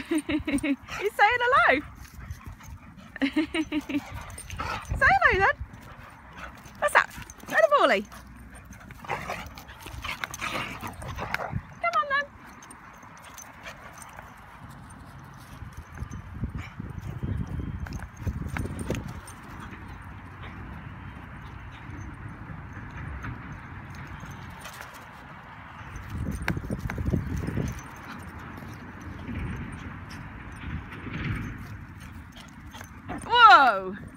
He's saying hello. Say hello then. What's that? Say the bally. Come on then. Whoa!